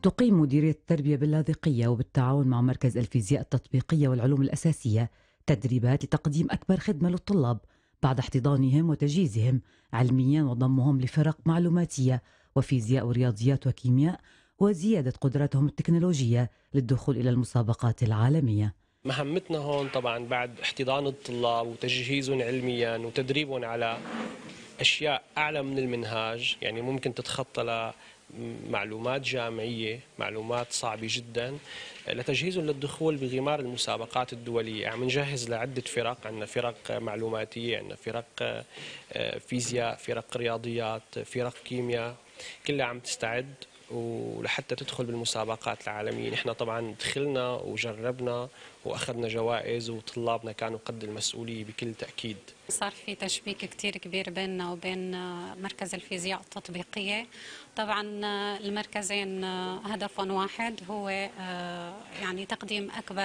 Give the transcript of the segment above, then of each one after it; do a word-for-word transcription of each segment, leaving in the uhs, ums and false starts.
تقيم مديرية التربية باللاذقية وبالتعاون مع مركز الفيزياء التطبيقية والعلوم الأساسية تدريبات لتقديم أكبر خدمة للطلاب بعد احتضانهم وتجهيزهم علميا وضمهم لفرق معلوماتية وفيزياء ورياضيات وكيمياء وزيادة قدراتهم التكنولوجية للدخول إلى المسابقات العالمية. مهمتنا هون طبعا بعد احتضان الطلاب وتجهيزهم علميا وتدريبهم على أشياء أعلى من المنهاج، يعني ممكن تتخطى لمعلومات جامعية، معلومات صعبة جدا، لتجهيزهم للدخول بغمار المسابقات الدولية. عم نجهز لعدة فرق، عندنا فرق معلوماتية، عندنا فرق فيزياء، فرق رياضيات، فرق كيمياء، كلها عم تستعد ولحتى تدخل بالمسابقات العالمية. نحن طبعا دخلنا وجربنا وأخذنا جوائز وطلابنا كانوا قد المسؤولية بكل تأكيد. صار في تشبيك كتير كبير بيننا وبين مركز الفيزياء التطبيقية. طبعا المركزين هدفهم واحد، هو يعني تقديم أكبر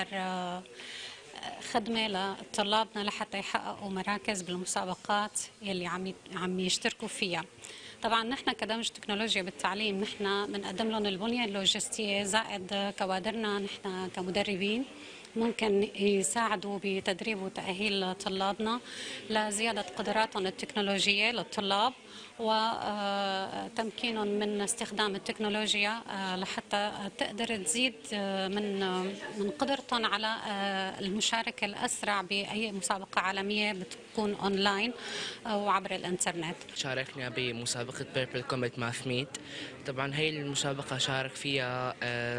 خدمة لطلابنا لحتى يحققوا مراكز بالمسابقات يلي عم عم يشتركوا فيها. طبعا نحن كدمج تكنولوجيا بالتعليم نحن بنقدم لهم البنية اللوجستية، زائد كوادرنا نحن كمدربين ممكن يساعدوا بتدريب وتأهيل طلابنا لزيادة قدراتهم التكنولوجية للطلاب وتمكينهم من استخدام التكنولوجيا لحتى تقدر تزيد من من قدرتهم على المشاركة الأسرع بأي مسابقة عالمية بتكون أونلاين أو عبر الإنترنت. شاركنا بمسابقة بيربل كوميت ماث ميت. طبعا هي المسابقة شارك فيها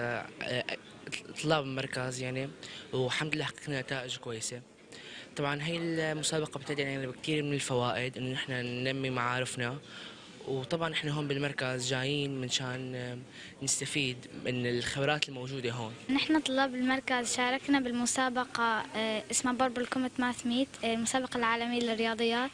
طلاب المركز يعني، والحمد لله حققنا نتائج كويسة. طبعا هي المسابقة بتدي يعني بكثير من الفوائد، انه نحن ننمي معارفنا، وطبعا احنا هون بالمركز جايين منشان نستفيد من الخبرات الموجودة هون. نحن طلاب المركز شاركنا بالمسابقة اسمها بيربل كوميت ماث ميت، المسابقة العالمية للرياضيات،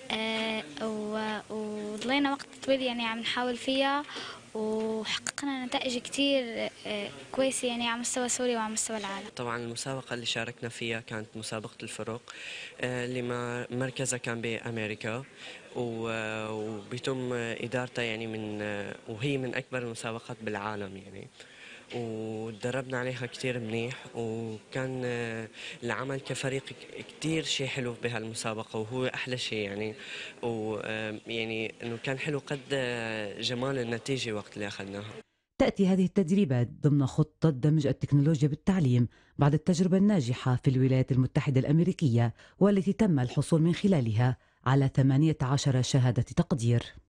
وضلينا وقت طويل يعني عم نحاول فيها وحققنا نتائج كتير كويسة يعني على مستوى سوريا وعلى مستوى العالم. طبعا المسابقة اللي شاركنا فيها كانت مسابقة الفرق اللي مركزها كان بأمريكا، وبيتم إدارتها يعني من وهي من أكبر المسابقات بالعالم يعني، ودربنا عليها كتير منيح، وكان العمل كفريق كتير شيء حلو بهالمسابقة، وهو أحلى شيء يعني، ويعني إنه كان حلو قد جمال النتيجة وقت اللي أخذناها. تأتي هذه التدريبات ضمن خطة دمج التكنولوجيا بالتعليم بعد التجربة الناجحة في الولايات المتحدة الأمريكية، والتي تم الحصول من خلالها على ثمانية عشر شهادة تقدير.